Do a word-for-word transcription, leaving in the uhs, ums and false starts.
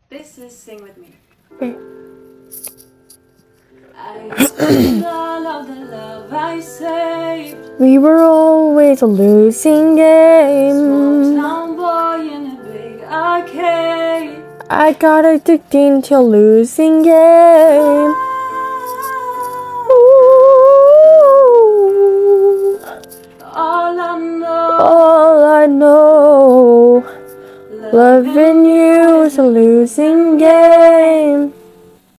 This is Sing With Me. Okay. I spent all of the love I saved. We were always a losing game. Small town boy in a big arcade. I got addicted into a losing game. Ooh. All I know, All I know, loving you is a losing game.